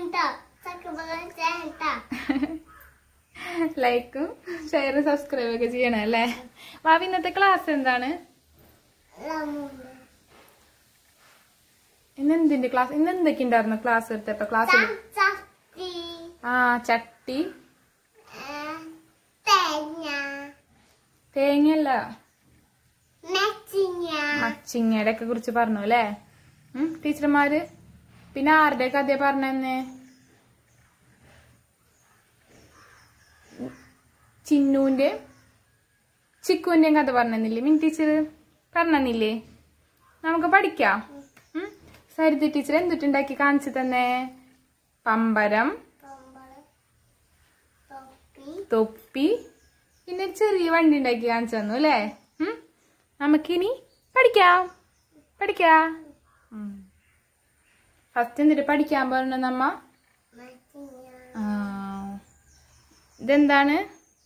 ലൈക്കും ഷെയറും സബ്സ്ക്രൈബ് ഒക്കെ ചെയ്യണം അല്ലേ? ഭാവി ഇന്നത്തെ ക്ലാസ് എന്താണ്? ഇന്നെന്തിന്റെ ക്ലാസ്? ഇന്ന് എന്തൊക്കെ ഉണ്ടായിരുന്നു ക്ലാസ് എടുത്തപ്പോ ക്ലാസ്സിൽ? ചട്ടി, തേങ്ങയല്ല, മച്ചിങ്ങയുടെ ഒക്കെ കുറിച്ച് പറഞ്ഞു അല്ലേ ടീച്ചർമാര്? പിന്നെ ആരുടെ കഥ പറഞ്ഞെ? ചിന്നുവിന്റെ ചിക്കുവിന്റെയും കഥ പറഞ്ഞില്ലേ മിൻ ടീച്ചർ? പറഞ്ഞില്ലേ? നമുക്ക് പഠിക്കാം. സരിത ടീച്ചർ എന്തിട്ടുണ്ടാക്കി കാണിച്ചു തന്നെ? പമ്പരം, തൊപ്പി, പിന്നെ ചെറിയ വണ്ടി ഉണ്ടാക്കി കാണിച്ചു തന്നു അല്ലേ? നമുക്കിനി പഠിക്കാം. ഫസ്റ്റ് എന്നിട്ട് പഠിക്കാൻ പറഞ്ഞ നമ്മ ഇതെന്താണ്?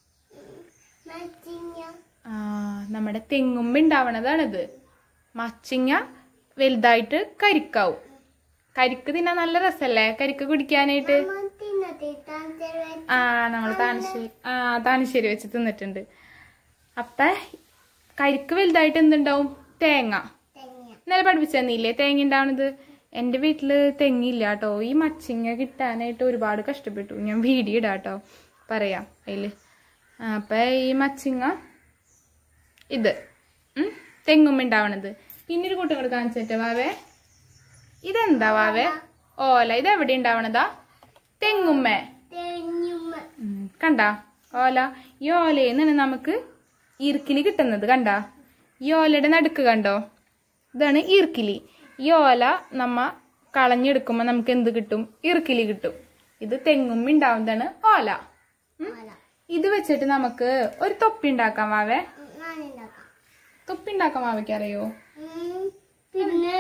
നമ്മുടെ തെങ്ങുമ്പ് ഉണ്ടാവണതാണിത്. മച്ചിങ്ങ വലുതായിട്ട് കരിക്കാവും. കരിക്ക് തിന്നാൻ നല്ല രസല്ലേ? കരിക്ക് കുടിക്കാനായിട്ട് നമ്മള് താനശ്ശേരി വെച്ച് തിന്നിട്ടുണ്ട്. അപ്പൊ കരിക്ക് വലുതായിട്ട് എന്തുണ്ടാവും? തേങ്ങ. ഇന്നലെ പഠിപ്പിച്ചു തന്നില്ലേ തേങ്ങ ഉണ്ടാവണത്? എന്റെ വീട്ടില് തെങ്ങില്ല കേട്ടോ. ഈ മച്ചിങ്ങ കിട്ടാനായിട്ട് ഒരുപാട് കഷ്ടപ്പെട്ടു. ഞാൻ വീഡിയോ ഇടാട്ടോ, പറയാം അതില്. അപ്പൊ ഈ മച്ചിങ്ങ ഇത് തെങ്ങുമ്മ ഉണ്ടാവണത്. പിന്നൊരു കൂട്ടം കൂടെ കാണിച്ചിട്ട് വാവേ. ഇതെന്താ വാവേ? ഓല. ഇതെവിടെ ഉണ്ടാവണതാ? തെങ്ങുമ്മ. കണ്ടാ ഓല? ഈ ഓലയെന്നാണ് നമുക്ക് ഈർക്കിലി കിട്ടുന്നത്. കണ്ടാ? ഈ ഓലയുടെ നടുക്ക് കണ്ടോ? ഇതാണ് ഈർക്കിലി. ഈ ഓല നമ്മ കളഞ്ഞെടുക്കുമ്പോ നമുക്ക് എന്ത് കിട്ടും? ഈർക്കിലി കിട്ടും. ഇത് തെങ്ങുമ്മ ഉണ്ടാവുന്നതാണ് ഓല. ഇത് വെച്ചിട്ട് നമുക്ക് ഒരു തൊപ്പി ഉണ്ടാക്കാം വാവേ. തൊപ്പി ഉണ്ടാക്കാൻ വാവയ്ക്ക് അറിയോ? പിന്നെ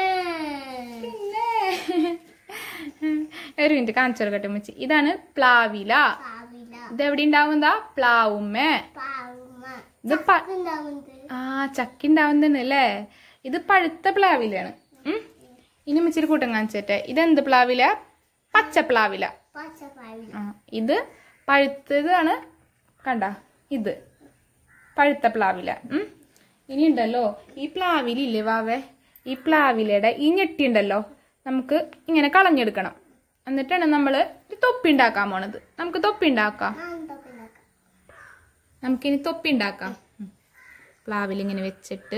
ഒരു മിനിറ്റ് കാണിച്ചു കൊടുക്കട്ടെ മുച്ചി. ഇതാണ് പ്ലാവില. ഇതെവിടെ ഉണ്ടാവുന്നതാ? പ്ലാവുമ്മേ. ഇത് ചക്കി ഉണ്ടാവുന്നതാണ് അല്ലേ? ഇത് പഴുത്ത പ്ലാവിലാണ്. ഇനി മുച്ചിരി കൂട്ടം കാണിച്ചിട്ടെ. ഇതെന്ത് പ്ലാവില? പച്ചപ്ലാവില. ഇത് പഴുത്തതാണ്. കണ്ട? ഇത് പഴുത്ത പ്ലാവില. ഇനി ഉണ്ടല്ലോ ഈ പ്ലാവിലില്ലേ വാവേ, ഈ പ്ലാവിലയുടെ ഈ ഞെട്ടി ഉണ്ടല്ലോ നമുക്ക് ഇങ്ങനെ കളഞ്ഞെടുക്കണം. എന്നിട്ടാണ് നമ്മള് തൊപ്പി ഉണ്ടാക്കാൻ പോണത്. നമുക്ക് തൊപ്പി ഉണ്ടാക്കാം. നമുക്കിനി തൊപ്പി ഉണ്ടാക്കാം. പ്ലാവിൽ ഇങ്ങനെ വെച്ചിട്ട്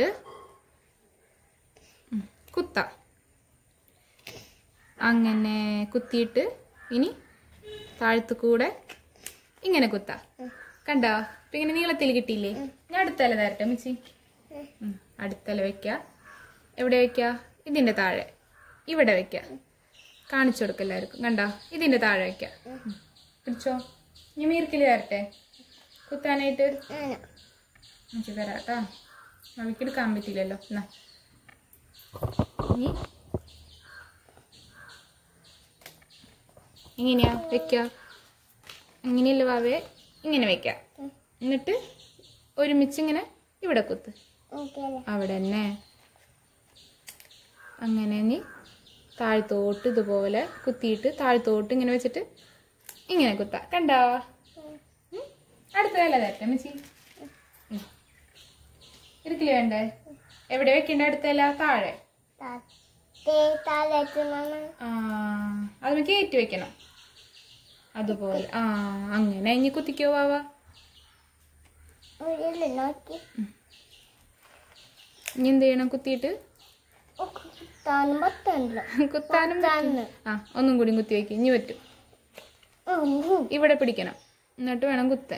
കുത്താം. അങ്ങനെ കുത്തിയിട്ട് ഇനി താഴത്ത് കൂടെ ഇങ്ങനെ കുത്താം. കണ്ടോ? ഇപ്പൊ ഇങ്ങനെ നീളത്തിൽ കിട്ടിയില്ലേ? ഞാൻ അടുത്തല തരട്ടെ മിച്ചി. അടുത്തല വെക്ക. എവിടെ വെക്ക? ഇതിന്റെ താഴെ. ഇവിടെ വെക്ക. കാണിച്ചു കൊടുക്ക എല്ലാവർക്കും. കണ്ടോ? ഇതിന്റെ താഴെ വെക്ക. പിടിച്ചോ. ഞാൻ മീർക്കില് തരട്ടെ കുത്താനായിട്ട്. മിച്ചി തരാട്ടോ. അവയ്ക്ക് എടുക്കാൻ പറ്റില്ലല്ലോ. എന്നാ ഇനി ഇങ്ങനെയാ വെക്ക. ഇങ്ങനെയല്ല വാവേ, ഇങ്ങനെ വെക്ക. എന്നിട്ട് ഒരുമിച്ച് ഇങ്ങനെ ഇവിടെ കുത്ത്. അവിടെ തന്നെ. അങ്ങനെ നീ താഴ്ത്തോട്ട് ഇതുപോലെ കുത്തിയിട്ട് താഴ്ത്തോട്ട് ഇങ്ങനെ വെച്ചിട്ട് ഇങ്ങനെ കുത്താ. കണ്ടോ? അടുത്തതല്ല തരട്ടെ മിച്ചി. ഇരിക്കില്ല വേണ്ടേ? എവിടെ വെക്കണ്ട? അടുത്തല്ല താഴെ. അത് കയറ്റി വെക്കണം അതുപോലെ. അങ്ങനെ ഇനി കുത്തിക്കോ വാവ. ഇനി എന്ത് ചെയ്യണം? കുത്തിയിട്ട് കുത്താനും ഒന്നും കൂടി കുത്തി വെക്കും. ഇനി പറ്റും. ഇവിടെ പിടിക്കണം. എന്നിട്ട് വേണം കുത്താൻ.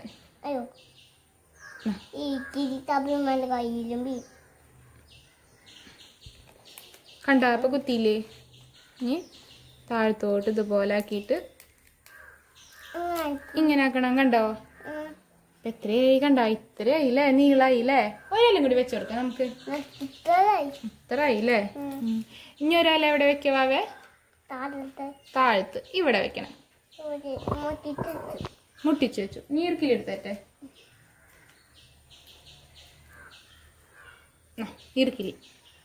കണ്ട? അപ്പൊ കുത്തിയില്ലേ? ഇനി താഴത്തോട്ട് ഇതുപോലെ ആക്കിയിട്ട് ഇങ്ങനെ ആക്കണം. കണ്ടോ? എത്രയായി? കണ്ട? ഇത്രയായില്ലേ? നീളായില്ലേ? ഒരാളും കൂടി വെച്ചു കൊടുക്കാം നമുക്ക്. ഇത്രയായില്ലേ? ഇനി ഒരാൾ എവിടെ വെക്കവാവേ? താഴത്ത് ഇവിടെ വെക്കണം. മുട്ടിച്ചു വെച്ചു. നീർക്കിലെടുത്തേ. ഈർക്കിലി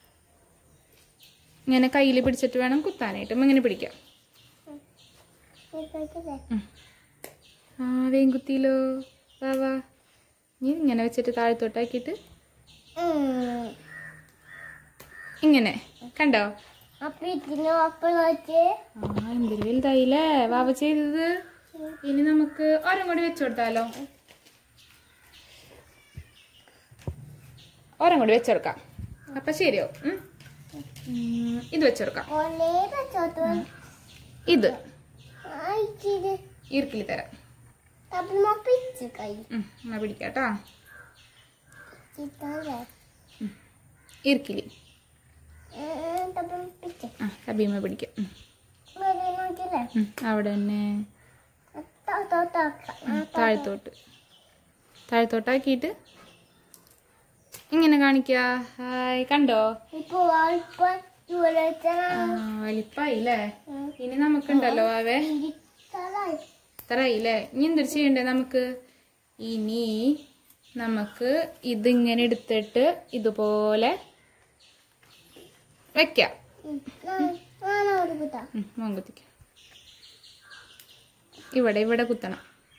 ഇങ്ങനെ കയ്യിൽ പിടിച്ചിട്ട് വേണം കുത്താനായിട്ട്. ഇങ്ങനെ പിടിക്കാം. ആ വേഗം കുത്തിയില്ലോ. വാ വാ, നീ ഇങ്ങനെ വെച്ചിട്ട് താഴത്തോട്ടാക്കിയിട്ട് ഇങ്ങനെ കണ്ടോ? എന്തൊരു വലുതായില്ലേ വാവ ചെയ്തത്. ഇനി നമുക്ക് ഒരം കൂടി വെച്ചു കൊടുത്താലോ? ഒരം കൂടി വെച്ചുകൊടുക്കാം. അപ്പൊ ശരിയോ? ഇത് വെച്ചുകൊടുക്കാം. ഇത് ഇറുക്കിലി തരാം. പിടിക്കാട്ടോ. ഇറുക്കിലി തബീമ പിടിക്കാം. അവിടെ തന്നെ താഴത്തോട്ടാക്കിയിട്ട് ഇങ്ങനെ കാണിക്ക. ഹായ് കണ്ടോ? വലിപ്പായില്ലേ? ഇനി നമുക്കുണ്ടല്ലോ അവേ ഇത്രയില്ലേ. ഇനി എന്തൊരു ചെയ്യണ്ടേ നമുക്ക്? ഇനി നമുക്ക് ഇതിങ്ങനെ എടുത്തിട്ട് ഇതുപോലെ വെക്കാം. കുത്തിക്ക. ഇവിടെ കുത്തണം.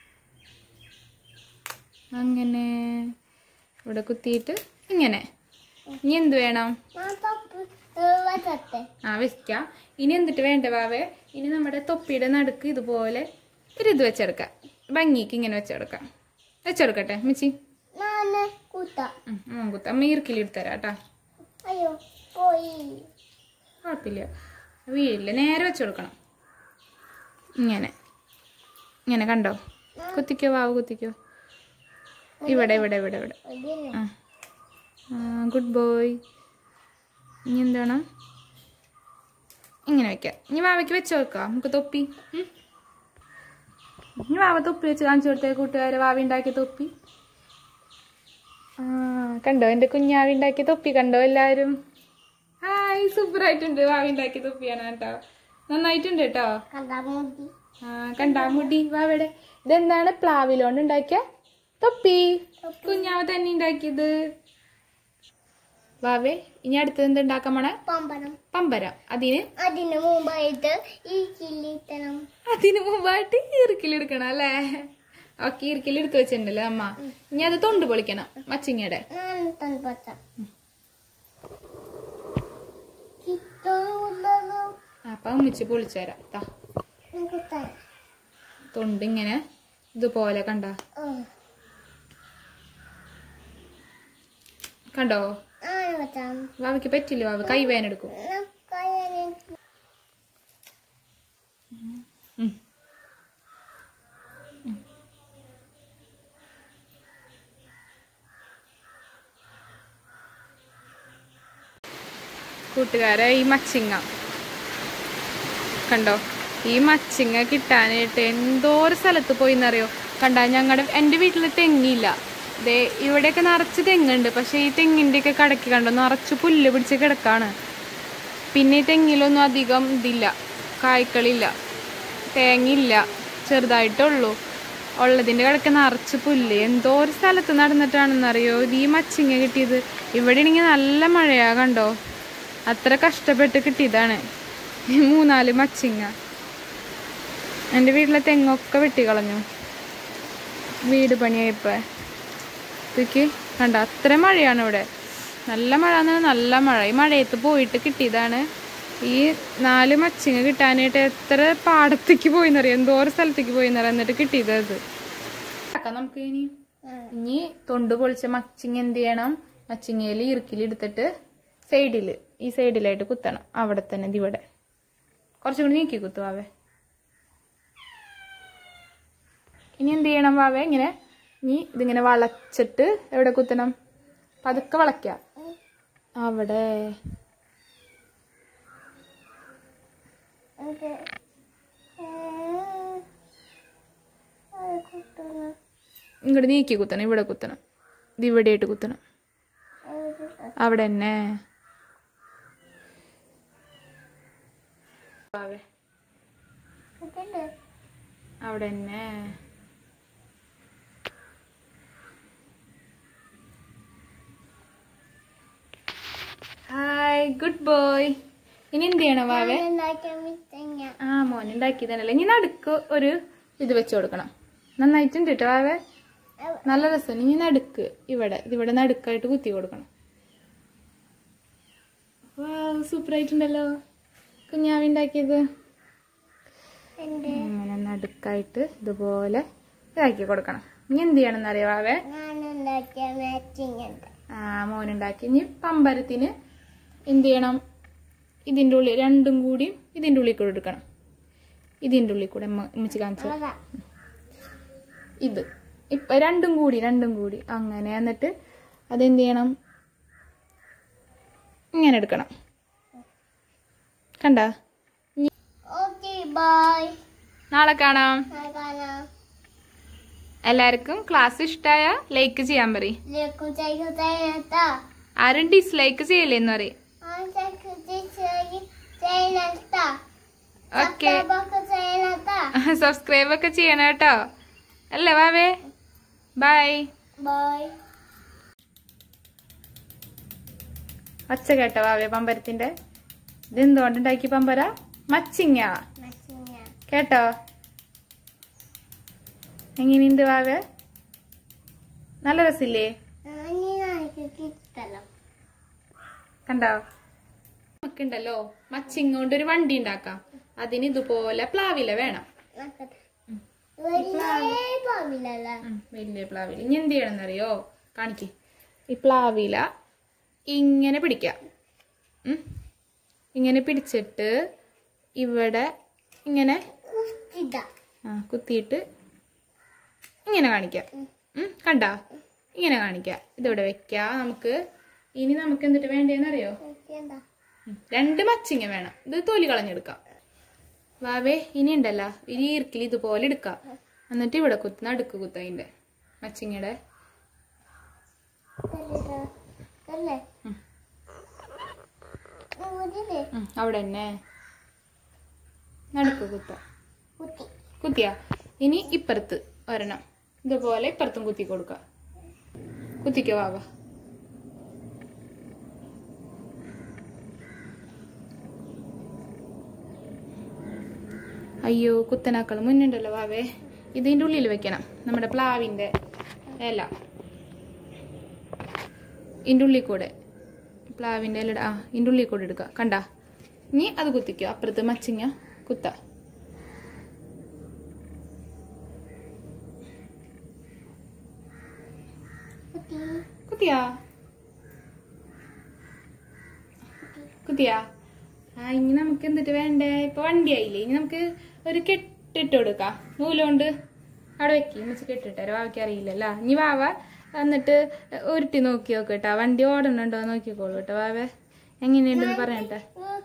അങ്ങനെ ഇവിടെ കുത്തിയിട്ട് ഇങ്ങനെ. ഇനി എന്ത് വേണം? വെക്കാം. ഇനി എന്തിട്ട് വേണ്ട വാവേ? ഇനി നമ്മുടെ തൊപ്പിയുടെ നടുക്ക് ഇതുപോലെ ഒരു ഇത് വെച്ചെടുക്കാം. ഭംഗിക്ക് ഇങ്ങനെ വെച്ചെടുക്കാം. വെച്ചെടുക്കട്ടെ മിച്ചി? കുത്ത. അമ്മ ഇറുക്കിലി എടുത്തരാട്ടാ. കുഴപ്പമില്ല, വീഴില്ല. നേരെ വെച്ചെടുക്കണം. ഇങ്ങനെ ഇങ്ങനെ കണ്ടോ? കുത്തിക്കോ വാവ്, കുത്തിക്കോ. ഇവിടെ ഇവിടെ ഇവിടെ ഇവിടെ. Good boy. ഇനി എന്താണ്? ഇങ്ങനെ വെക്കാം. ഇനി വാവയ്ക്ക് വെച്ച് വെക്കാം നമുക്ക് തൊപ്പി. ഇനി വാവ തൊപ്പി വെച്ച് കാണിച്ചു കൊടുത്തേ കൂട്ടുകാരെ. വാവി ഉണ്ടാക്കിയ തൊപ്പി കണ്ടോ? എൻ്റെ കുഞ്ഞാവി ഉണ്ടാക്കിയ തൊപ്പി കണ്ടോ എല്ലാവരും? ഹായ്, സൂപ്പറായിട്ടുണ്ട്. വാവി ഉണ്ടാക്കിയ തൊപ്പിയാണ് കേട്ടോ. നന്നായിട്ടുണ്ട് കേട്ടോ. കണ്ടാമുടി വാവയുടെ. ഇതെന്താണ്? പ്ലാവിലോണ്ട് ഉണ്ടാക്കിയ തൊപ്പി. കുഞ്ഞാവ തന്നെ ഉണ്ടാക്കിയത്. വാവേ ഇനി അടുത്തത് എന്തുണ്ടാക്കാൻ പോണേ? പമ്പരം. അതിന് മുമ്പായിട്ട് ഇറുക്കിലെടുക്കണം അല്ലേ? ഓക്കെ, ഇറുക്കിലെടുത്ത് വെച്ചിട്ടുണ്ടല്ലോ അമ്മ. ഇനി അത് തൊണ്ട് പൊളിക്കണം മച്ചിങ്ങയുടെ. അപ്പൊ ഉമ്മിച്ച് പൊളിച്ചു തരാം. തൊണ്ട് ഇങ്ങനെ ഇതുപോലെ കണ്ടോ? കണ്ടോ? വാവയ്ക്ക് പറ്റില്ല. വാവ കൈ വേനെടുക്കും. കൂട്ടുകാരെ, ഈ മച്ചിങ്ങ കണ്ടോ? ഈ മച്ചിങ്ങ കിട്ടാനായിട്ട് എന്തോരം സ്ഥലത്ത് പോയിന്നറിയോ? കണ്ട, എൻ്റെ വീട്ടിൽ തെങ്ങില്ല. ദേ ഇവിടെയൊക്കെ നിറച്ച് തെങ്ങുണ്ട്. പക്ഷെ ഈ തെങ്ങിൻ്റെയൊക്കെ കടക്കി കണ്ടോ നിറച്ച് പുല്ല് പിടിച്ച് കിടക്കാണ്. പിന്നെ ഈ തെങ്ങിലൊന്നും അധികം ഇതില്ല, കായ്ക്കളില്ല, തേങ്ങയില്ല, ചെറുതായിട്ടുള്ളൂ. ഉള്ളതിൻ്റെ കടക്ക് നിറച്ച് പുല്ല്. എന്തോ ഒരു സ്ഥലത്ത് നടന്നിട്ടാണെന്നറിയോ ഈ മച്ചിങ്ങ കിട്ടിയത്. ഇവിടെ ആണെങ്കിൽ നല്ല മഴയാ കണ്ടോ? അത്ര കഷ്ടപ്പെട്ട് കിട്ടിയതാണ് 3-4 മച്ചിങ്ങ. എൻ്റെ വീട്ടിലെ തെങ്ങൊക്കെ വെട്ടിക്കളഞ്ഞു വീട് പണിയായപ്പോൾ. ഇതൊക്കെ കണ്ട, അത്ര മഴയാണ് ഇവിടെ. നല്ല മഴ എന്ന് പറഞ്ഞാൽ നല്ല മഴ. ഈ മഴയത്ത് പോയിട്ട് കിട്ടിയതാണ്. ഈ 4 മച്ചിങ്ങ കിട്ടാനായിട്ട് എത്ര പാടത്തേക്ക് പോയിന്നറിയാം, എന്തോരം സ്ഥലത്തേക്ക് പോയിന്നറിയാം, എന്നിട്ട് കിട്ടിയത് അത്. നമുക്ക് ഇനി തൊണ്ട് പൊളിച്ച മച്ചിങ്ങ എന്ത് ചെയ്യണം? മച്ചിങ്ങയിൽ ഇറുക്കിലെടുത്തിട്ട് ഈ സൈഡിലായിട്ട് കുത്തണം. അവിടെ തന്നെ ഇവിടെ കുറച്ചും കൂടി നീക്കി കുത്തു വാവേ. ഇനി എന്ത് ചെയ്യണം വാവേ? ഇങ്ങനെ ഇതിങ്ങനെ വളച്ചിട്ട് എവിടെ കുത്തണം? പതുക്കെ വളയ്ക്കാം. അവിടെ ഇങ്ങോട്ട് നീക്കി കുത്തണം. ഇവിടെ കുത്തണം. ഇത് ഇവിടെയായിട്ട് കുത്തണം. അവിടെ തന്നെ. അവിടെ തന്നെ. Hi, good boy. ഇനി എന്ത് ചെയ്യണം വാവേ? മോനുണ്ടാക്കിയതല്ലേ. ഇനി നടുക്ക് ഒരു ഇത് വെച്ച് കൊടുക്കണം. നന്നായിട്ടുണ്ട് കേട്ടോ വാവേ, നല്ല രസം. ഇനി നടുക്ക് ഇവിടെ നടുക്കായിട്ട് കുത്തി കൊടുക്കണം. സൂപ്പർ ആയിട്ടുണ്ടല്ലോ കുഞ്ഞാവിണ്ടാക്കിയത്. അങ്ങനെ നടുക്കായിട്ട് ഇതുപോലെ ഇതാക്കി കൊടുക്കണം. ഇനി എന്ത് ചെയ്യണം അറിയാവേ? മോനുണ്ടാക്കി. ഇനി പമ്പരത്തിന് എന്ത് ചെയ്യണം? ഇതിൻ്റെ ഉള്ളിൽ രണ്ടും കൂടി ഇതിൻ്റെ ഉള്ളിൽ കൂടെ എടുക്കണം. ഇതിൻ്റെ ഉള്ളിൽ കൂടെ ഉമ്മച്ചി കാണിച്ചു. ഇത് ഇപ്പൊ രണ്ടും കൂടി അങ്ങനെ. എന്നിട്ട് അതെന്ത് ചെയ്യണം? ഇങ്ങനെ എടുക്കണം. കണ്ട? നാളെ കാണാം. എല്ലാവർക്കും ക്ലാസ് ഇഷ്ടായ ലൈക്ക് ചെയ്യാൻ പറയും. ആരും ഡിസ്ലൈക്ക് ചെയ്യില്ലെന്ന് പറയും. ഓക്കെ, സബ്സ്ക്രൈബ് ഒക്കെ ചെയ്യണം കേട്ടോ. അല്ലേ വാവേ? ബൈ. ഒച്ച കേട്ടോ വാവേ പമ്പരത്തിന്റെ? ഇതെന്തുകൊണ്ടുണ്ടാക്കി പമ്പര? മച്ചിങ്ങ കേട്ടോ? എങ്ങനെയുണ്ട് വാവേ? നല്ല രസില്ലേ? കണ്ടോ? നമുക്കുണ്ടല്ലോ മച്ചിങ്ങ കൊണ്ട് ഒരു വണ്ടി ഉണ്ടാക്കാം. അതിന് ഇതുപോലെ പ്ലാവില വേണം. വലിയ പ്ലാവില. ഇനി എന്ത് ചെയ്യണം എന്നറിയോ? കാണിക്ക്. ഈ പ്ലാവില ഇങ്ങനെ പിടിക്കാം. ഇങ്ങനെ പിടിച്ചിട്ട് ഇവിടെ ഇങ്ങനെ കുത്തിയിട്ട് ഇങ്ങനെ കാണിക്കാം. കണ്ട? ഇങ്ങനെ കാണിക്കാം. ഇതിവിടെ വെക്കാം. ഇനി നമുക്ക് എന്നിട്ട് വേണ്ടേന്നറിയോ? 2 മച്ചിങ്ങ വേണം. ഇത് തൊലി കളഞ്ഞെടുക്കാം വാവേ. ഇനി ഉണ്ടല്ലോ ഈ ഈർക്കിൽ ഇതുപോലെ എടുക്കാം. എന്നിട്ട് ഇവിടെ നടുക്ക് കുത്ത അതിന്റെ മച്ചിങ്ങയുടെ അവിടെ തന്നെ നടുക്ക് കുത്തിയാ. ഇനി ഇപ്പുറത്ത് ഒരെണ്ണം ഇതുപോലെ ഇപ്പുറത്തും കുത്തി കൊടുക്ക. കുത്തിക്കോ വാവ. അയ്യോ കുത്തനാക്കൾ മുന്നുണ്ടല്ലോ വാവേ. ഇതിൻ്റെ ഉള്ളിൽ വെക്കണം. നമ്മുടെ പ്ലാവിൻ്റെ ഇല ഇതിൻ്റെ ഉള്ളിൽ കൂടെ, പ്ലാവിൻ്റെ ഇല ഇതിൻ്റെ ഉള്ളിൽ കൂടെ എടുക്കുക. കണ്ട? ഇനി അത് കുത്തിക്കോ. അപ്പുറത്ത് മച്ചിങ്ങ കുത്ത. കുത്തിയാ? ഇനി നമുക്ക് എന്നിട്ട് വേണ്ടേ? ഇപ്പൊ വണ്ടിയായില്ലേ. ഇനി നമുക്ക് ഒരു കെട്ടിട്ട് കൊടുക്കാം. നൂലുകൊണ്ട് അവിടെ വെക്കി. മിച്ച് കെട്ടിട്ടാരോ വാവയ്ക്ക് അറിയില്ലല്ലോ. ഇനി വാവ എന്നിട്ട് ഉരുട്ടി നോക്കി നോക്കട്ടാ. വണ്ടി ഓടണുണ്ടോ നോക്കിക്കോളൂ കേട്ടോ വാവേ. എങ്ങനെയുണ്ടെന്ന് പറയട്ടെ.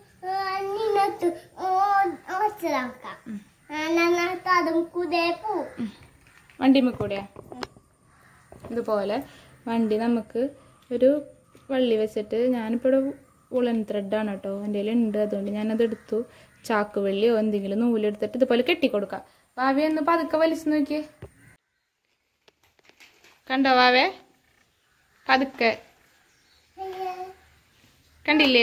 വണ്ടിമ്മ കൂടെയാ ഇതുപോലെ വണ്ടി നമുക്ക് ഒരു വള്ളി വെച്ചിട്ട്, ഞാനിപ്പോൾ ഇവിടെ ഉളൻ ത്രെഡാണ് കേട്ടോ എൻ്റെ കയ്യിലുണ്ട്, അതുകൊണ്ട് ഞാനത് എടുത്തു. ചാക്ക് വെള്ളിയോ എന്തെങ്കിലും നൂലെടുത്തിട്ട് ഇതുപോലെ കെട്ടിക്കൊടുക്കാം. വാവേ ഒന്ന് പതുക്കെ വലിച്ചു നോക്കിയേ. കണ്ടോ വാവേ? പതുക്കെ കണ്ടില്ലേ?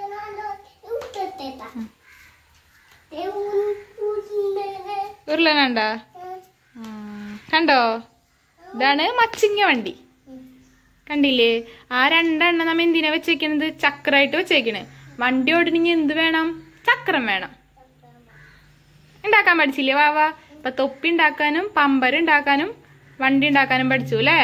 ഉരുളനണ്ട? കണ്ടോ? ഇതാണ് മച്ചിങ്ങ വണ്ടി. കണ്ടില്ലേ? ആ 2 എണ്ണം നമ്മ എന്തിനാ വെച്ചേക്കുന്നത്? ചക്രമായിട്ട് വെച്ചേക്കണ്. വണ്ടി ഓടണെങ്കിൽ എന്ത് വേണം? ചക്രം വേണം. ഉണ്ടാക്കാൻ പഠിച്ചില്ലേ വാവ? ഇപ്പൊ തൊപ്പി ഉണ്ടാക്കാനും പമ്പരം ഉണ്ടാക്കാനും വണ്ടി ഉണ്ടാക്കാനും പഠിച്ചു അല്ലേ?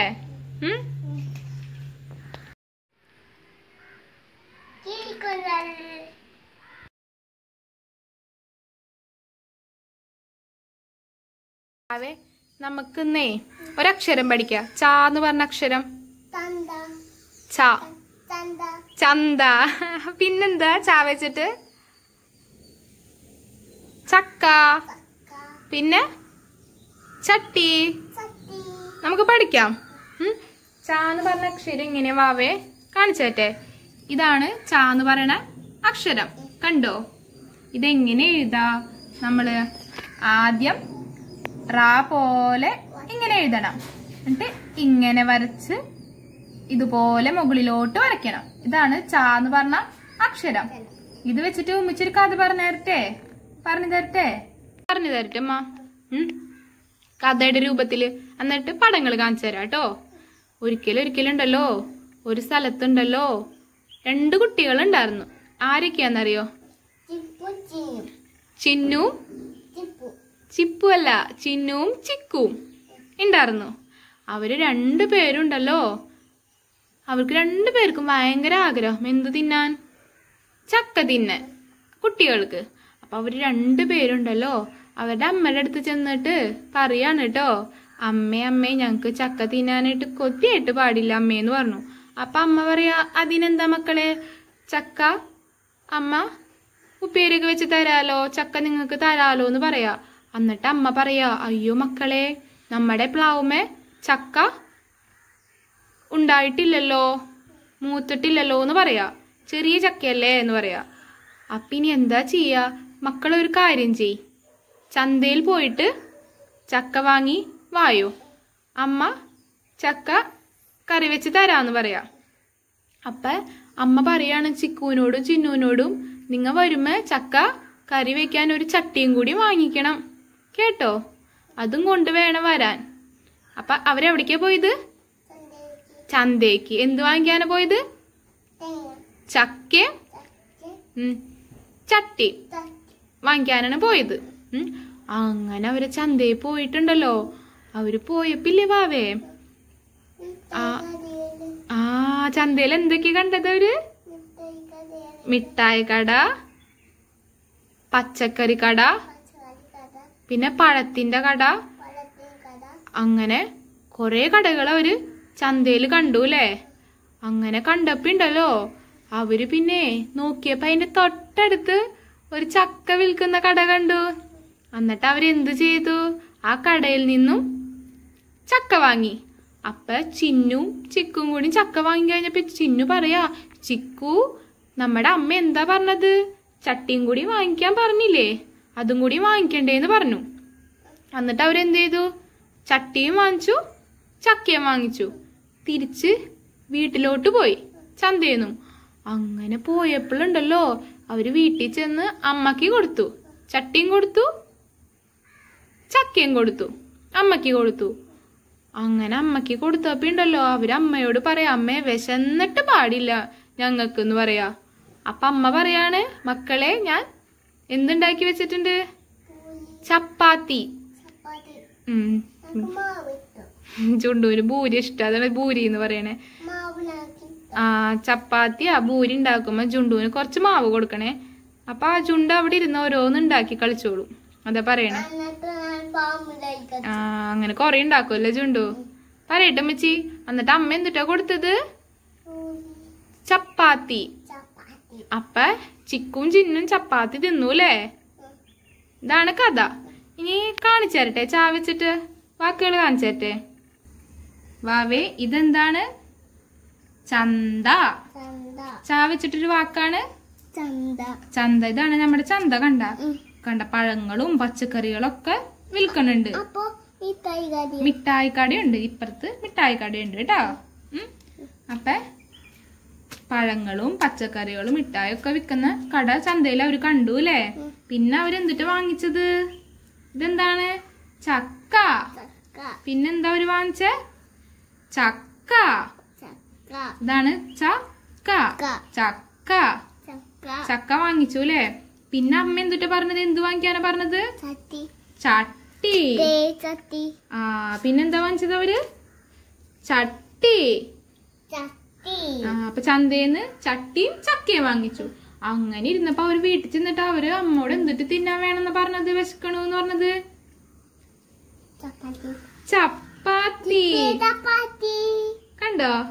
വാവേ നമുക്കിന്നേ ഒരക്ഷരം പഠിക്കാം. ച എന്ന് പറഞ്ഞ അക്ഷരം. ച, ചന്ത. പിന്നെന്താ ച വെച്ചിട്ട്? ചക്ക. പിന്നെ ചട്ടി. നമുക്ക് പഠിക്കാം. ച എന്ന് പറഞ്ഞ അക്ഷരം ഇങ്ങനെ വാവേ കാണിച്ചേട്ടെ. ഇതാണ് ച എന്ന് പറയണ അക്ഷരം. കണ്ടോ? ഇതെങ്ങനെ എഴുതാ? നമ്മള് ആദ്യം റാ പോലെ ഇങ്ങനെ എഴുതണം. എന്നിട്ട് ഇങ്ങനെ വരച്ച് ഇതുപോലെ മുകളിലോട്ട് വരയ്ക്കണം. ഇതാണ് ച എന്ന് പറഞ്ഞ അക്ഷരം. ഇത് വെച്ചിട്ട് ഉമ്മച്ചൊരു കഥ പറഞ്ഞു തരട്ടെ പറഞ്ഞു തരട്ടെ അമ്മ. കഥയുടെ രൂപത്തില്. എന്നിട്ട് പടങ്ങൾ കാണിച്ചു തരാം കേട്ടോ. ഒരിക്കലുണ്ടല്ലോ ഒരു സ്ഥലത്തുണ്ടല്ലോ 2 കുട്ടികളുണ്ടായിരുന്നു. ആരൊക്കെയാന്നറിയോ? ചിന്നു ചിപ്പു അല്ല, ചിന്നുവും ചിക്കും ഉണ്ടായിരുന്നു. അവര് 2 പേരുണ്ടല്ലോ. അവർക്ക് 2 പേർക്കും ഭയങ്കര ആഗ്രഹം എന്ത് തിന്നാൻ? ചക്ക തിന്നാൻ കുട്ടികൾക്ക്. അപ്പൊ അവര് 2 പേരുണ്ടല്ലോ അവരുടെ അമ്മയുടെ അടുത്ത് ചെന്നിട്ട് പറയാണ് കേട്ടോ, അമ്മേ ഞങ്ങക്ക് ചക്ക തിന്നാനായിട്ട് കൊതിയായിട്ട് പാടില്ല അമ്മേന്ന് പറഞ്ഞു. അപ്പൊ അമ്മ പറയാ, അതിനെന്താ മക്കളെ, ചക്ക അമ്മ ഉപ്പേരിയൊക്കെ വെച്ച് തരാലോ, ചക്ക നിങ്ങൾക്ക് തരാലോ എന്ന് പറയാ. എന്നിട്ട് അമ്മ പറയാ, അയ്യോ മക്കളെ, നമ്മുടെ പ്ലാവുമേ ചക്ക ഉണ്ടായിട്ടില്ലല്ലോ, മൂത്തിട്ടില്ലല്ലോ എന്ന് പറയാ. ചെറിയ ചക്കയല്ലേ എന്ന് പറയാ. അപ്പൊ ഇനി എന്താ ചെയ്യാ? മക്കളൊരു കാര്യം ചെയ്, ചന്തയിൽ പോയിട്ട് ചക്ക വാങ്ങി വായോ, അമ്മ ചക്ക കറി വെച്ച് തരാന്ന് പറയാ. അപ്പൊ അമ്മ പറയാണ് ചിക്കുവിനോടും ചിന്നുവിനോടും, നിങ്ങ വരുമ്പോ ചക്ക കറി വെക്കാൻ ഒരു ചട്ടിയും കൂടി വാങ്ങിക്കണം കേട്ടോ, അതും കൊണ്ട് വേണം വരാൻ. അപ്പൊ അവരെവിടേക്കാ പോയത്? ചന്തയ്ക്ക്. എന്ത് വാങ്ങിക്കാനാ പോയത്? ചക്കയും ചട്ടി വാങ്ങിക്കാനാണ് പോയത്. അങ്ങനെ അവര് ചന്തയിൽ പോയിട്ടുണ്ടല്ലോ. അവര് പോയപ്പില്ലേ വാവേ, ചന്തയിൽ എന്തൊക്കെയാ കണ്ടത് അവര്? മിഠായി കട, പച്ചക്കറി കട, പിന്നെ പഴത്തിന്റെ കട, അങ്ങനെ കൊറേ കടകൾ അവര് ചന്തയിൽ കണ്ടു അല്ലേ. അങ്ങനെ കണ്ടപ്പോണ്ടല്ലോ അവര് പിന്നെ നോക്കിയപ്പോ അതിന്റെ തൊട്ടടുത്ത് ഒരു ചക്ക വിൽക്കുന്ന കട കണ്ടു. എന്നിട്ട് അവരെന്ത് ചെയ്തു? ആ കടയിൽ നിന്നും ചക്ക വാങ്ങി. അപ്പൊ ചിന്നും ചിക്കും കൂടി ചക്ക വാങ്ങി കഴിഞ്ഞപ്പോ ചിന്നു പറയാ, ചിക്കു നമ്മുടെ അമ്മ എന്താ പറഞ്ഞത്? ചട്ടിയും കൂടി വാങ്ങിക്കാൻ പറഞ്ഞില്ലേ, അതും കൂടി വാങ്ങിക്കണ്ടേന്ന് പറഞ്ഞു. എന്നിട്ട് അവരെന്ത് ചെയ്തു? ചട്ടിയും വാങ്ങിച്ചു, ചക്കയും വാങ്ങിച്ചു. തിരിച്ച് വീട്ടിലോട്ട് പോയി ചന്തേന്നും. അങ്ങനെ പോയപ്പോഴുണ്ടല്ലോ അവര് വീട്ടിൽ ചെന്ന് അമ്മക്ക് കൊടുത്തു. ചട്ടിയും കൊടുത്തു, ചക്കയും കൊടുത്തു, അമ്മക്ക് കൊടുത്തു. അങ്ങനെ അമ്മക്ക് കൊടുത്തപ്പോണ്ടല്ലോ അവര് അമ്മയോട് പറയാ, അമ്മേ വിശന്നിട്ട് പാടില്ല ഞങ്ങൾക്ക് എന്ന് പറയാ. അപ്പൊ അമ്മ പറയാണ്, മക്കളെ ഞാൻ എന്തുണ്ടാക്കി വെച്ചിട്ടുണ്ട്? ചപ്പാത്തി. ചുണ്ടൂര് ഭൂരി ഇഷ്ടം, അതാണ് ഭൂരി എന്ന് പറയണേ. ചപ്പാത്തി ഭൂരി ഉണ്ടാക്കുമ്പോ ജുണ്ടുവിന് കുറച്ച് മാവ് കൊടുക്കണേ. അപ്പൊ ആ ചുണ്ട് അവിടെ ഇരുന്ന് ഓരോന്ന് ഉണ്ടാക്കി കളിച്ചോളൂ, അതാ പറയണേ. അങ്ങനെ കൊറേ ഉണ്ടാക്കുമല്ലേ ജുണ്ടു. പറയട്ടെ അമ്മച്ചി. എന്നിട്ട് അമ്മ എന്തിട്ടാ കൊടുത്തത്? ചപ്പാത്തി. അപ്പൊ ചിക്കും ചിന്നും ചപ്പാത്തി തിന്നൂലേ. ഇതാണ് കഥ. ഇനി കാണിച്ചു തരട്ടെ ചാവച്ചിട്ട്, വാക്കുകൾ കാണിച്ചു തരട്ടെ. വാവേ ഇതെന്താണ്? ചന്ത. ചാവച്ചിട്ടൊരു വാക്കാണ് ചന്ത. ഇതാണ് നമ്മുടെ ചന്ത. കണ്ട പഴങ്ങളും പച്ചക്കറികളൊക്കെ വിൽക്കണുണ്ട്. മിഠായി കടയുണ്ട്, ഇപ്പുറത്ത് മിഠായി കടയുണ്ട് കേട്ടോ. അപ്പൊ പഴങ്ങളും പച്ചക്കറികളും മിഠായി ഒക്കെ വിൽക്കുന്ന കട ചന്തയിൽ അവര് കണ്ടു അല്ലേ. പിന്നെ അവരെന്തിട്ട് വാങ്ങിച്ചത്? ഇതെന്താണ്? ചക്ക. പിന്നെന്താ അവര് വാങ്ങിച്ചേ? ചക്ക. ഇതാണ് ചക്ക. ചക്ക ചക്ക വാങ്ങിച്ചു അല്ലേ. പിന്നെ അമ്മ എന്തിട്ട് പറഞ്ഞത്? എന്ത് വാങ്ങിക്കാനാ പറഞ്ഞത്? ചട്ടി. പിന്നെന്താ വാങ്ങിച്ചത് അവര്? ചട്ടി. അപ്പൊ ചന്തേന്ന് ചട്ടിയും ചക്കയും വാങ്ങിച്ചു. അങ്ങനെ ഇരുന്നപ്പോ അവര് വീട്ടിൽ ചെന്നിട്ട് അവര് അമ്മോട് എന്തിട്ട് തിന്നാൻ വേണമെന്ന് പറഞ്ഞത്? വിശക്കണൂന്ന് പറഞ്ഞത്? ചപ്പാത്തി. കണ്ടോ?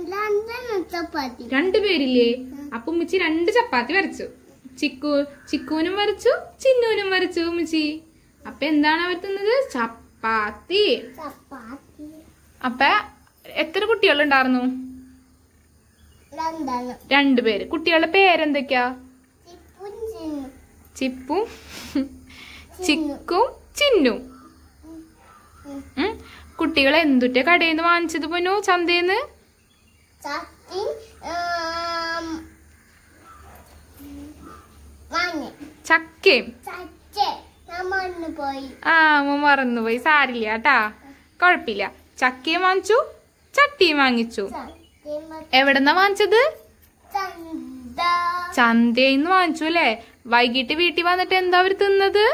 2 പേരില്ലേ. അപ്പൊ ഉമ്മച്ചി 2 ചപ്പാത്തി വരച്ചു. ചിക്കുവിനും വരച്ചു, ചിന്നുവിനും വരച്ചു ഉമ്മച്ചി. അപ്പൊ എന്താണ് അവർ തിന്നത്? ചപ്പാത്തി. അപ്പൊ എത്ര കുട്ടികളുണ്ടായിരുന്നു? 2 പേര്. കുട്ടികളുടെ പേരെന്തൊക്കെയാ? ചിപ്പും ചിക്കും ചിന്നും. കുട്ടികൾ എന്തുറ്റ കടയിന്ന് വാങ്ങിച്ചത് പോനു? ചന്തേന്ന്? ചക്കയും ആ മറന്നുപോയി, സാരില്ല കേട്ടാ, കൊഴപ്പില്ല. ചക്കയും വാങ്ങിച്ചു, ചട്ടിയും വാങ്ങിച്ചു. എവിടെന്നാ വാങ്ങിച്ചത്? ചന്തയിന്ന് വാങ്ങിച്ചു അല്ലേ? വൈകിട്ട് വീട്ടിൽ വന്നിട്ട് എന്താ അവര് തിന്നത്?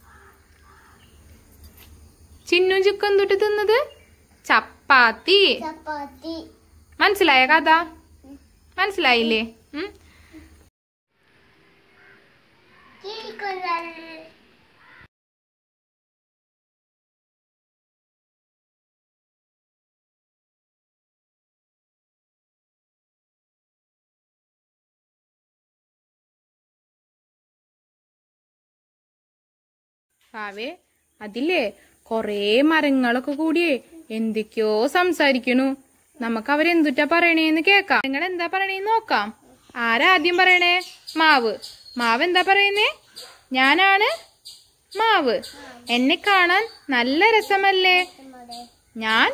ചിന്നും ചുക്കും തൊട്ട് തിന്നത് ചപ്പാത്തി. മനസ്സിലായ കഥ? മനസ്സിലായില്ലേ? പാവേ, അതില്ലേ കൊറേ മരങ്ങളൊക്കെ കൂടിയേ എന്തൊക്കെയോ സംസാരിക്കണു. നമുക്ക് അവരെന്തുറ്റാ പറയണേന്ന് കേക്കാം. നിങ്ങൾ എന്താ പറയണേന്ന് നോക്കാം. ആരാദ്യം പറയണേ? മാവ്. മാവ് എന്താ പറയുന്നേ? ഞാനാണ് മാവ്. എന്നെ കാണാൻ നല്ല രസമല്ലേ? ഞാൻ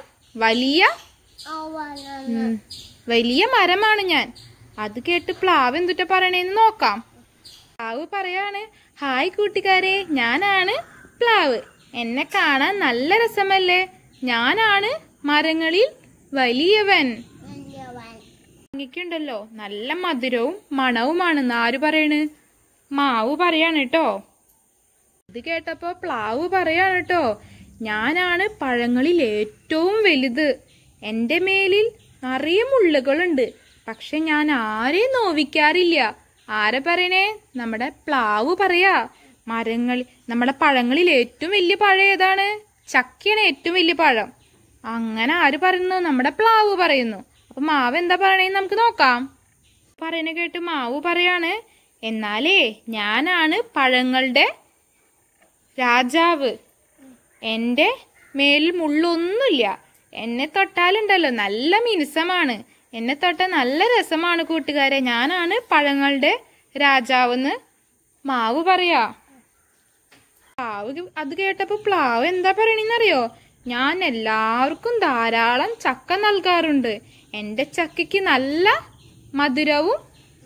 വലിയ മരമാണ് ഞാൻ. അത് കേട്ട് പ്ലാവ് എന്തുറ്റാ പറയണേന്ന് നോക്കാം. പ്ലാവ് പറയാണ്, ഹായ് കൂട്ടുകാരെ, ഞാനാണ് പ്ലാവ്. എന്നെ കാണാൻ നല്ല രസമല്ലേ? ഞാനാണ് മരങ്ങളിൽ വലിയവൻ. ണ്ടല്ലോ നല്ല മധുരവും മണവുമാണെന്ന് ആര് പറയണ്? മാവ് പറയാണ് കേട്ടോ. ഇത് കേട്ടപ്പോ പ്ലാവ് പറയാണ് കേട്ടോ, ഞാനാണ് പഴങ്ങളിൽ ഏറ്റവും വലുത്. എന്റെ മേലിൽ നിറയെ മുള്ളുകളുണ്ട്, പക്ഷെ ഞാൻ ആരെയും നോവിക്കാറില്ല. ആരെ പറയണേ? നമ്മുടെ പ്ലാവ് പറയാ. നമ്മുടെ പഴങ്ങളിൽ ഏറ്റവും വലിയ പഴം ഏതാണ്? ചക്കയാണ് ഏറ്റവും വലിയ പഴം. അങ്ങനെ ആര് പറയുന്നു? നമ്മുടെ പ്ലാവ് പറയുന്നു. അപ്പൊ മാവ് എന്താ പറയണേന്ന് നമുക്ക് നോക്കാം. പറയണ കേട്ട് മാവ് പറയാണ്, എന്നാലേ ഞാനാണ് പഴങ്ങളുടെ രാജാവ്. എന്റെ മേലിൽ മുള്ളൊന്നുമില്ല. എന്നെ തൊട്ടാലുണ്ടല്ലോ നല്ല മിനുസമാണ്. എന്നെ തൊട്ട നല്ല രസമാണ് കൂട്ടുകാരെ. ഞാനാണ് പഴങ്ങളുടെ രാജാവെന്ന് മാവ് പറയാ. പ്ലാവ് അത് കേട്ടപ്പോ പ്ലാവ് എന്താ പറയണെന്നറിയോ? ഞാൻ എല്ലാവർക്കും ധാരാളം ചക്ക നൽകാറുണ്ട്. എന്റെ ചക്കയ്ക്ക് നല്ല മധുരവും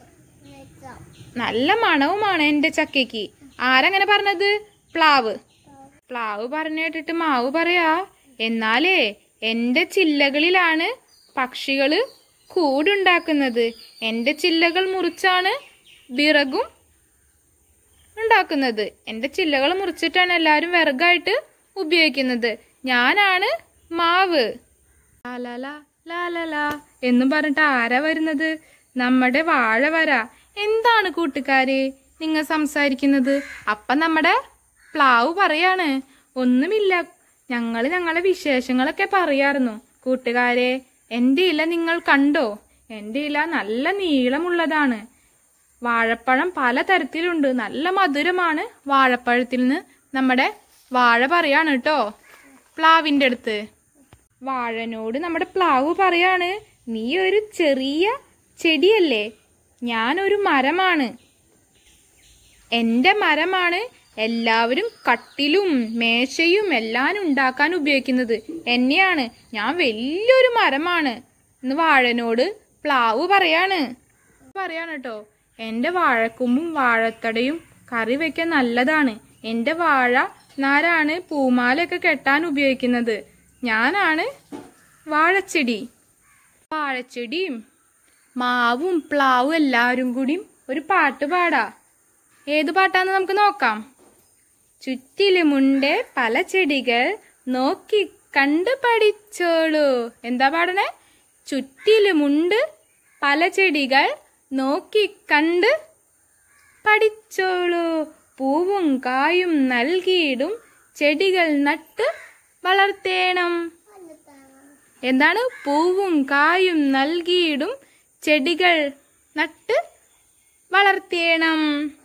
നല്ല മണവുമാണ് എന്റെ ചക്കയ്ക്ക്. ആരങ്ങനെ പറഞ്ഞത്? പ്ലാവ്. പ്ലാവ് പറഞ്ഞു കേട്ടിട്ട് മാവ് പറയാ, എന്നാലേ എന്റെ ചില്ലകളിലാണ് പക്ഷികള് കൂടുണ്ടാക്കുന്നത്. എന്റെ ചില്ലകൾ മുറിച്ചാണ് വിറകും ഉണ്ടാക്കുന്നത്. എന്റെ ചില്ലകൾ മുറിച്ചിട്ടാണ് എല്ലാരും വിറകായിട്ട് ഉപയോഗിക്കുന്നത്. ഞാനാണ് മാവ്. ലാലാ ലാലാ എന്നും പറഞ്ഞിട്ട് ആരാ വരുന്നത്? നമ്മുടെ വാഴ വര. എന്താണ് കൂട്ടുകാരെ നിങ്ങൾ സംസാരിക്കുന്നത്? അപ്പൊ നമ്മുടെ പ്ലാവ് പറയാണ്, ഒന്നുമില്ല, ഞങ്ങളെ വിശേഷങ്ങളൊക്കെ പറയാറുന്നു. കൂട്ടുകാരെ, എന്റെ ഇല നിങ്ങൾ കണ്ടോ? എന്റെ ഇല നല്ല നീളമുള്ളതാണ്. വാഴപ്പഴം പലതരത്തിലുണ്ട്. നല്ല മധുരമാണ് വാഴപ്പഴത്തിൽ നിന്ന്. നമ്മുടെ വാഴ പറയാണ് കേട്ടോ പ്ലാവിന്റെ അടുത്ത്. വാഴനോട് നമ്മുടെ പ്ലാവ് പറയാണ്, നീ ഒരു ചെറിയ ചെടിയല്ലേ? ഞാനൊരു മരമാണ്. എന്റെ മരമാണ് എല്ലാവരും കട്ടിലും മേശയും എല്ലാം ഉണ്ടാക്കാൻ ഉപയോഗിക്കുന്നത്. എന്നെയാണ്. ഞാൻ വലിയൊരു മരമാണ് എന്ന് വാഴനോട് പ്ലാവ് പറയാണ് കേട്ടോ. എന്റെ വാഴക്കൊമ്പും വാഴത്തടയും കറി വെക്കാൻ നല്ലതാണ്. എന്റെ വാഴ നാരാണ് പൂമാലയൊക്കെ കെട്ടാൻ ഉപയോഗിക്കുന്നത്. ഞാനാണ് വാഴച്ചെടി. വാഴച്ചെടിയും മാവും പ്ലാവും എല്ലാവരും കൂടി ഒരു പാട്ട് പാടാ. ഏത് പാട്ടാന്ന് നമുക്ക് നോക്കാം. ചുറ്റിലുമുണ്ട് പല ചെടികൾ, നോക്കി കണ്ടു പഠിച്ചോളൂ. എന്താ പാടണേ? ചുറ്റിലുമുണ്ട് പല ചെടികൾ, നോക്കി കണ്ട് പഠിച്ചോളൂ. പൂവും കായും നൽകിയിടും ചെടികൾ നട്ട് വളർത്തേണം. എന്താണ്? പൂവും കായും നൽകിയിടും ചെടികൾ നട്ട് വളർത്തേണം.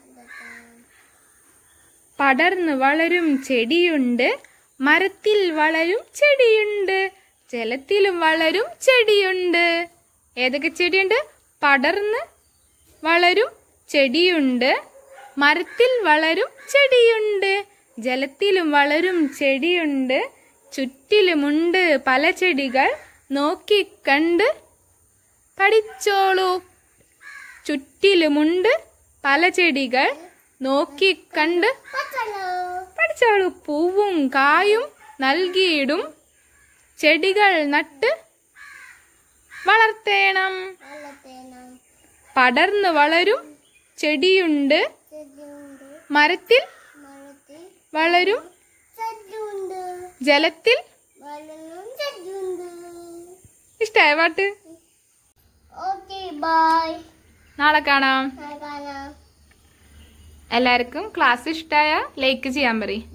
പടർന്നു വളരും ചെടിയുണ്ട്, മരത്തിൽ വളരും ചെടിയുണ്ട്, ജലത്തിലും വളരും ചെടിയുണ്ട്. ഏതൊക്കെ ചെടിയുണ്ട്? പടർന്ന് വളരും ചെടിയുണ്ട്, മരത്തിൽ വളരും ചെടിയുണ്ട്, ജലത്തിലും വളരും ചെടിയുണ്ട്. ചുറ്റിലുമുണ്ട് പല ചെടികൾ, നോക്കി കണ്ട് പഠിച്ചോളൂ. ചുറ്റിലുമുണ്ട് പല ചെടികൾ, നോക്കി കണ്ട് പഠിച്ചോളൂ. പൂവും കായും നൽകിയിടും ചെടികൾ നട്ട് വളർത്തേണം. പടർന്നു വളരും ചെടിയുണ്ട്, മരത്തിൽ വളരും ജലത്തിൽ. ഇഷ്ടായ പാട്ട്? നാളെ കാണാം. എല്ലാവർക്കും ക്ലാസ് ഇഷ്ടായ ലൈക്ക് ചെയ്യാൻ പറയും.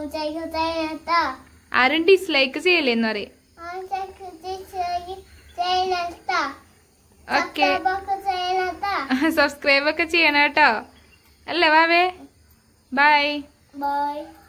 ആരും ഡിസ്ലൈക്ക് ചെയ്യല്ലേന്ന് പറയും. ഓക്കെ, സബ്സ്ക്രൈബ് ഒക്കെ ചെയ്യണം കേട്ടോ. അല്ലേ വാവേ? ബൈ.